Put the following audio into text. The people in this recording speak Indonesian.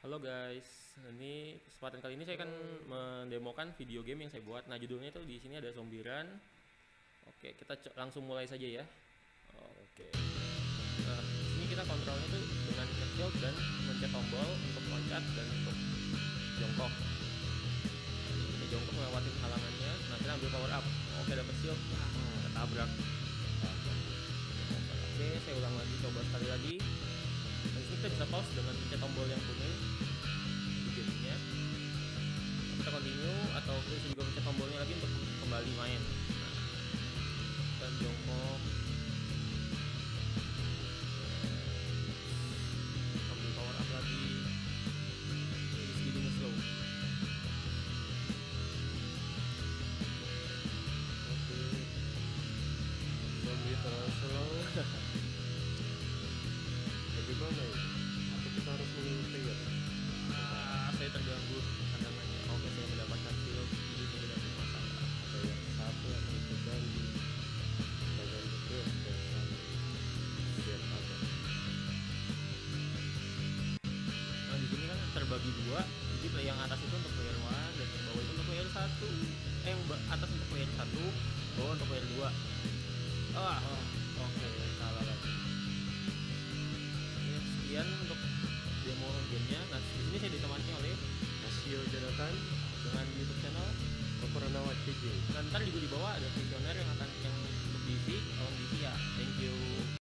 Halo guys, ini kesempatan kali ini saya akan mendemokan video game yang saya buat. Nah, judulnya itu di sini ada Zombiran. Oke, kita langsung mulai saja ya. Oke. Nah, di sini kita kontrolnya itu dengan shield dan mencet tombol untuk loncat dan untuk jongkok. Nah, kita jongkok melewati halangannya. Nah, kita ambil power up. Oke, dapat shield. Kita tabrak. Oke, saya ulang lagi, coba sekali lagi. Dan sini kita bisa pause dengan pencet tombol yang kuning di gamenya. Kita continue atau kita bisa juga pencet tombolnya lagi untuk kembali main. Nah, dan jongkok, ambil power up lagi. Ini speednya slow. Oke, zombie terlalu slow. Bagaimana ya? Atau kita harus memilih player? Saya terganggu pandangannya. Oke, saya mendapatkan shield, jadi saya tidak punya masalah. Ada yang satu yang terganggu, terganggu terus dan satu biar apa? Nah, di sini kan terbagi dua. Jadi yang atas itu untuk player 1 dan yang bawah itu untuk player 1. Yang atas untuk player 1, bawah untuk player 2. Oke, salah lagi. Oke, sekian untuk demo gamenya. Nah, di sini saya ditemani oleh Nasio Jonathan dengan YouTube channel. Kokoranawa CJ. Dan ntar juga di bawah ada visioner yang akan untuk diisi, tolong diisi ya. Thank you.